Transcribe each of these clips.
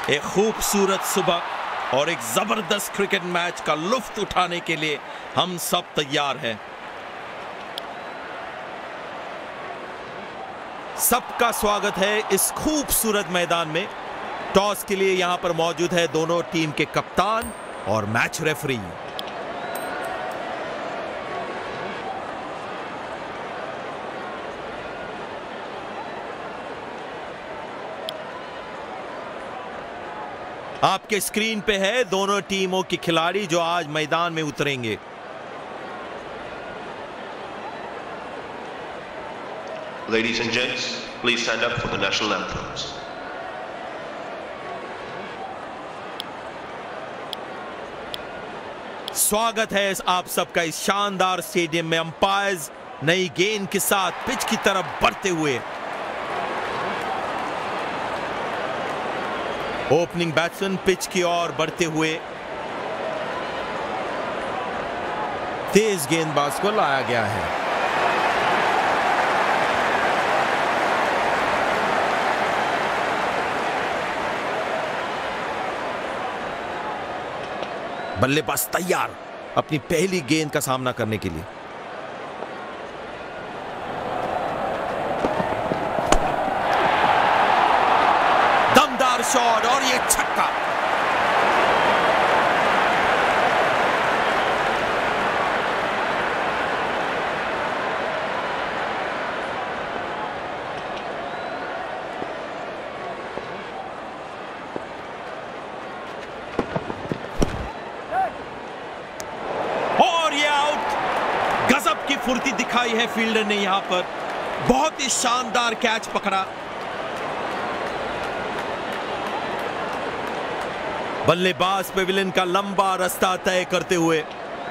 एक खूबसूरत सुबह और एक जबरदस्त क्रिकेट मैच का लुत्फ उठाने के लिए हम सब तैयार हैं। सबका स्वागत है इस खूबसूरत मैदान में। टॉस के लिए यहां पर मौजूद है दोनों टीम के कप्तान और मैच रेफरी। आपके स्क्रीन पे है दोनों टीमों के खिलाड़ी जो आज मैदान में उतरेंगे। Ladies and gents, please stand up for the national anthems. स्वागत है आप सबका इस शानदार स्टेडियम में। अंपायर्स नई गेंद के साथ पिच की तरफ बढ़ते हुए। ओपनिंग बैट्समैन पिच की ओर बढ़ते हुए। तेज गेंदबाज को लाया गया है। बल्लेबाज तैयार अपनी पहली गेंद का सामना करने के लिए। दमदार शॉट और ये छक्का। और ये आउट। गजब की फुर्ती दिखाई है फील्डर ने यहां पर। बहुत ही शानदार कैच पकड़ा। बल्लेबाज पेविलियन का लंबा रास्ता तय करते हुए।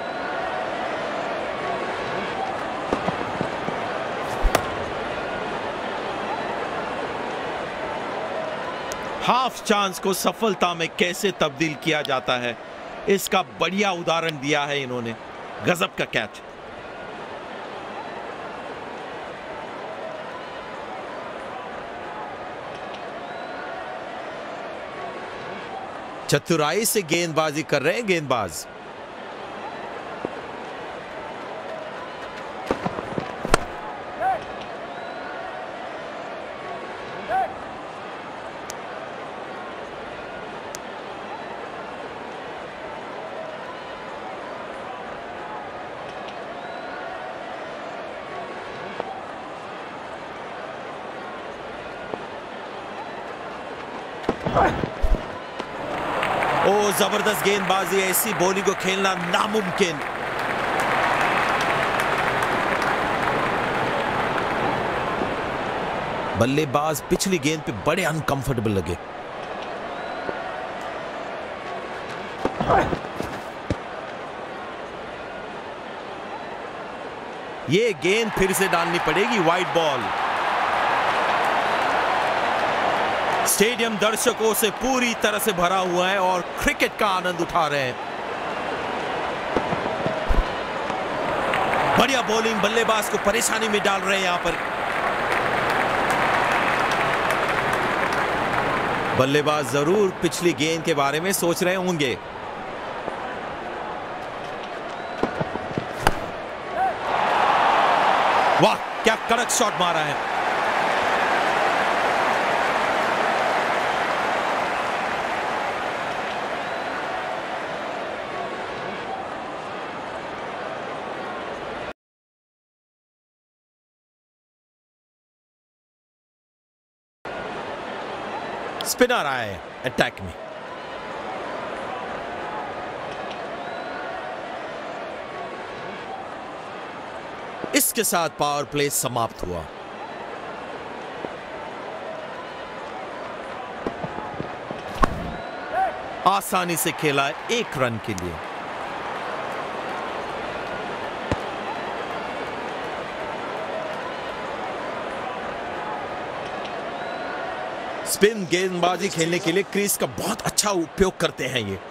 हाफ चांस को सफलता में कैसे तब्दील किया जाता है, इसका बढ़िया उदाहरण दिया है इन्होंने। गजब का कैच। चतुराई से गेंदबाजी कर रहे हैं गेंदबाज। ओ जबरदस्त गेंदबाजी। ऐसी बॉलिंग को खेलना नामुमकिन। बल्लेबाज पिछली गेंद पे बड़े अनकंफर्टेबल लगे। ये गेंद फिर से डालनी पड़ेगी। Wide ball. स्टेडियम दर्शकों से पूरी तरह से भरा हुआ है और क्रिकेट का आनंद उठा रहे हैं। बढ़िया बॉलिंग। बल्लेबाज को परेशानी में डाल रहे हैं यहां पर। बल्लेबाज जरूर पिछली गेंद के बारे में सोच रहे होंगे। वाह, क्या कड़क शॉट मारा है। स्पिनर आए अटैक में। इसके साथ पावर प्ले समाप्त हुआ। आसानी से खेला 1 रन के लिए। स्पिन गेंदबाजी खेलने के लिए क्रीज का बहुत अच्छा उपयोग करते हैं ये।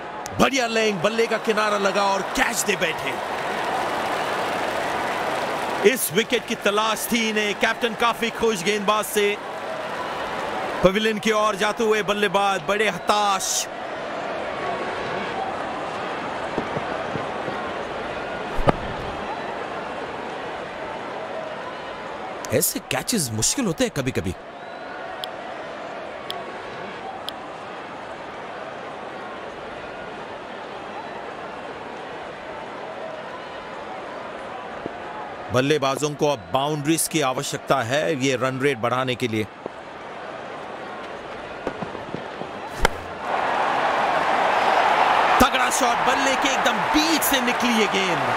बढ़िया लेग। बल्ले का किनारा लगा और कैच दे बैठे। इस विकेट की तलाश थी इन्हें। कैप्टन काफी खुश गेंदबाज से। पवेलियन की ओर जाते हुए बल्लेबाज बड़े हताश। ऐसे कैचेस मुश्किल होते हैं कभी कभी। बल्लेबाजों को अब बाउंड्रीज की आवश्यकता है ये रन रेट बढ़ाने के लिए। तगड़ा शॉट, बल्ले के एकदम बीच से निकली ये गेंद।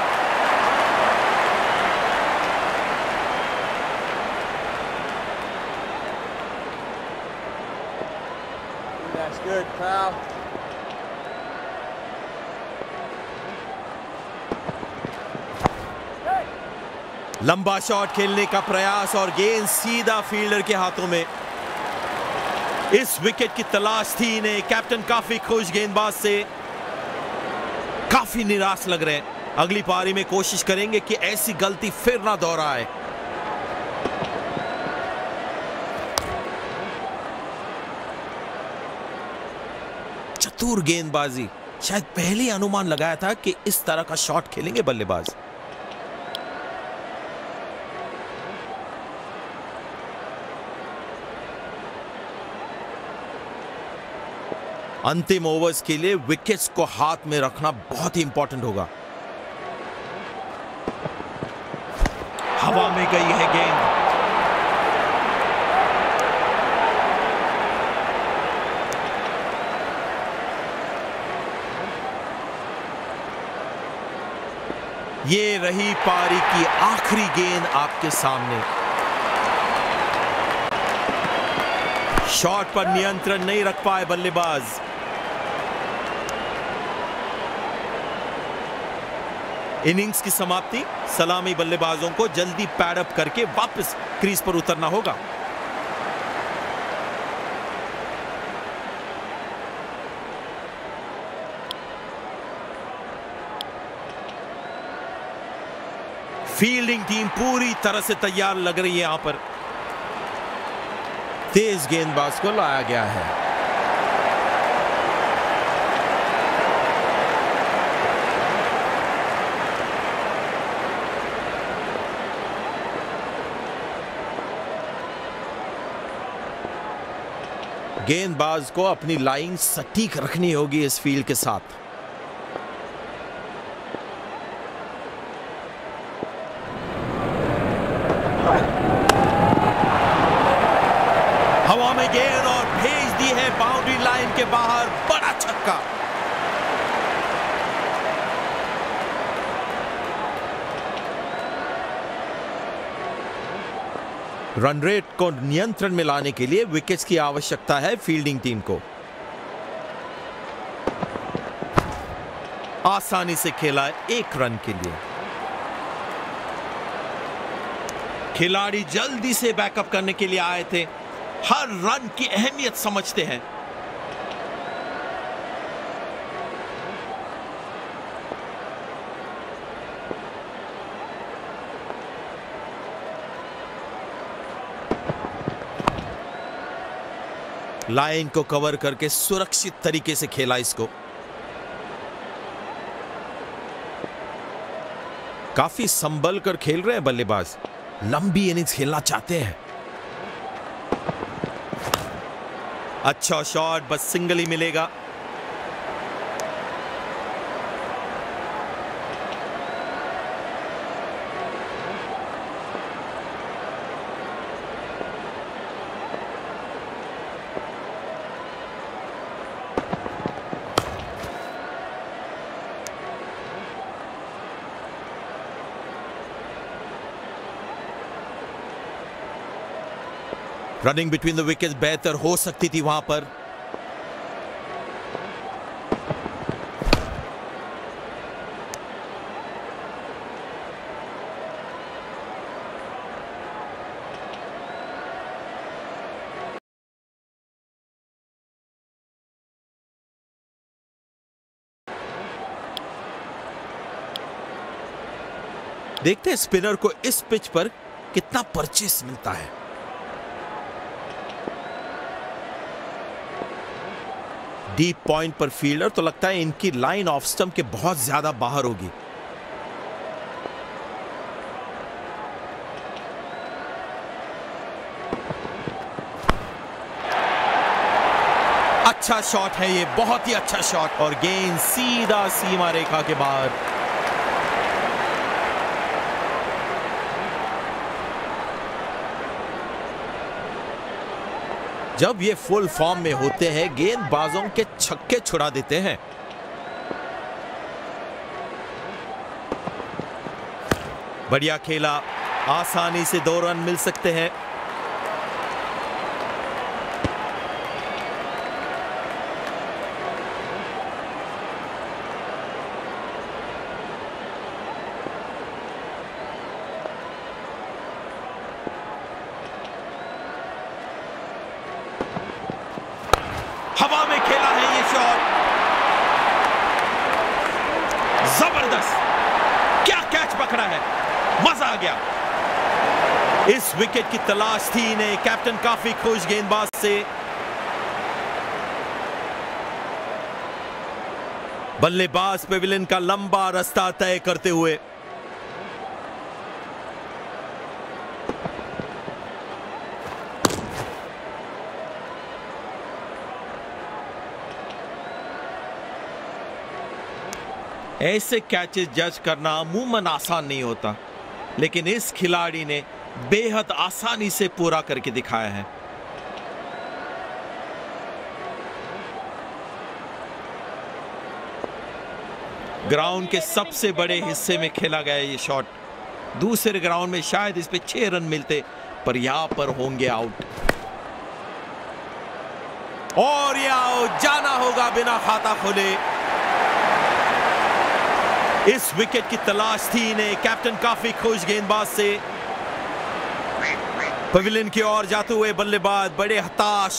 That's good, pal. लंबा शॉट खेलने का प्रयास और गेंद सीधा फील्डर के हाथों में। इस विकेट की तलाश थी इन्हें। कैप्टन काफी खुश गेंदबाज से। काफी निराश लग रहे हैं। अगली पारी में कोशिश करेंगे कि ऐसी गलती फिर ना दोहराए। चतुर गेंदबाजी। शायद पहले ही अनुमान लगाया था कि इस तरह का शॉट खेलेंगे बल्लेबाज। अंतिम ओवर्स के लिए विकेट्स को हाथ में रखना बहुत ही इंपॉर्टेंट होगा। हवा में गई है गेंद। ये रही पारी की आखिरी गेंद आपके सामने। शॉट पर नियंत्रण नहीं रख पाए बल्लेबाज। इनिंग्स की समाप्ति। सलामी बल्लेबाजों को जल्दी पैडअप करके वापस क्रीज पर उतरना होगा। फील्डिंग टीम पूरी तरह से तैयार लग रही है। यहां पर तेज गेंदबाज को लाया गया है। गेंदबाज को अपनी लाइन सटीक रखनी होगी इस फील्ड के साथ। हवा में गेंद और भेज दी है बाउंड्री लाइन के बाहर। बड़ा छक्का। रन रेट को नियंत्रण में लाने के लिए विकेट्स की आवश्यकता है फील्डिंग टीम को। आसानी से खेला एक रन के लिए। खिलाड़ी जल्दी से बैकअप करने के लिए आए थे। हर रन की अहमियत समझते हैं। लाइन को कवर करके सुरक्षित तरीके से खेला इसको। काफी संभल कर खेल रहे हैं बल्लेबाज। लंबी इनिंग्स खेलना चाहते हैं। अच्छा शॉट, बस सिंगल ही मिलेगा। रनिंग बिटवीन द विकेट्स बेहतर हो सकती थी वहां पर। देखते हैं स्पिनर को इस पिच पर कितना परचेस मिलता है। डीप पॉइंट पर फील्डर, तो लगता है इनकी लाइन ऑफ स्टंप के बहुत ज्यादा बाहर होगी। अच्छा शॉट है ये, बहुत ही अच्छा शॉट, और गेंद सीधा सीमा रेखा के बाहर। जब ये फुल फॉर्म में होते हैं गेंदबाजों के छक्के छुड़ा देते हैं। बढ़िया खेला, आसानी से 2 रन मिल सकते हैं। हवा में खेला है ये शॉट, जबरदस्त, क्या कैच पकड़ा है, मजा आ गया। इस विकेट की तलाश थी इन्हें, कैप्टन काफी खुश गेंदबाज से। बल्लेबाज पेविलियन का लंबा रास्ता तय करते हुए। ऐसे कैचेस जज करना अमूमन आसान नहीं होता, लेकिन इस खिलाड़ी ने बेहद आसानी से पूरा करके दिखाया है। ग्राउंड के सबसे बड़े हिस्से में खेला गया ये शॉट। दूसरे ग्राउंड में शायद इस पे 6 रन मिलते, पर यहां पर होंगे आउट। और ये आउट, जाना होगा बिना खाता खोले। इस विकेट की तलाश थी इन्हें, कैप्टन काफी खुश गेंदबाज से। पवेलियन की ओर जाते हुए बल्लेबाज बड़े हताश।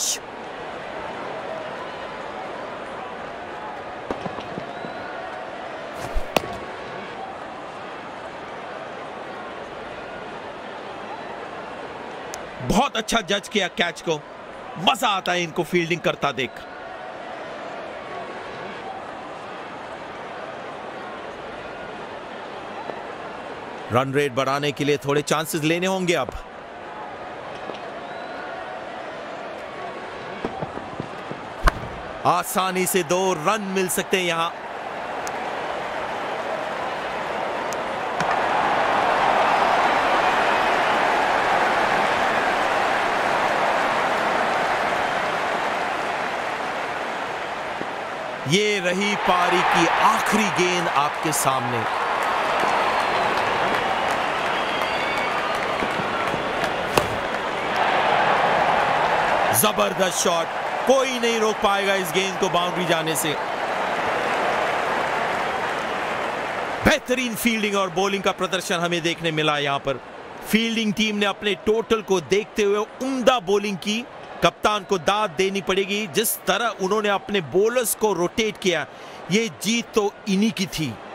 बहुत अच्छा जज किया कैच को, मजा आता है इनको फील्डिंग करता देख। रन रेट बढ़ाने के लिए थोड़े चांसेस लेने होंगे अब। आसानी से 2 रन मिल सकते हैं यहां। ये रही पारी की आखिरी गेंद आपके सामने। जबरदस्त शॉट, कोई नहीं रोक पाएगा इस गेंद को बाउंड्री जाने से। बेहतरीन फील्डिंग और बॉलिंग का प्रदर्शन हमें देखने मिला यहां पर। फील्डिंग टीम ने अपने टोटल को देखते हुए उम्दा बॉलिंग की। कप्तान को दाद देनी पड़ेगी, जिस तरह उन्होंने अपने बॉलर्स को रोटेट किया, ये जीत तो इन्हीं की थी।